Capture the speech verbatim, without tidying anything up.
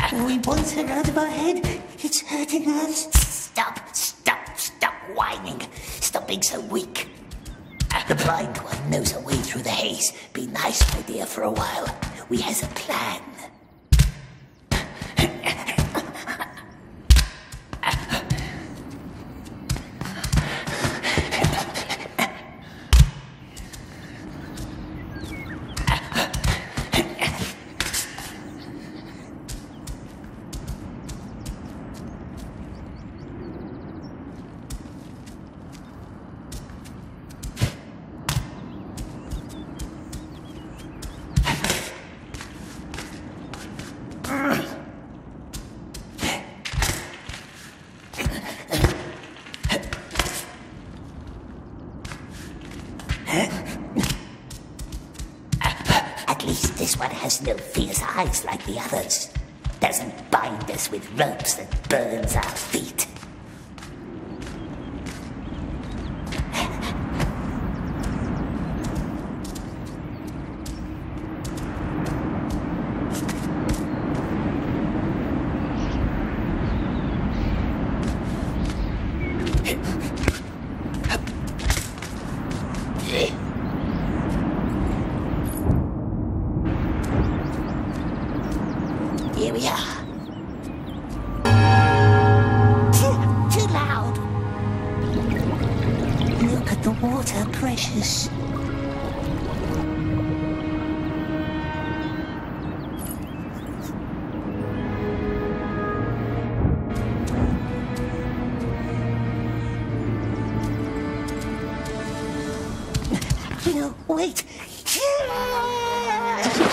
We want it out of our head. It's hurting us. Stop, stop, stop whining. Stop being so weak. The blind one knows a way through the haze. Be nice, my dear, for a while. We has a plan. At least this one has no fierce eyes like the others. Doesn't bind us with ropes that burns our feet. Here we are. Too, too loud. Look at the water, precious. You know, wait.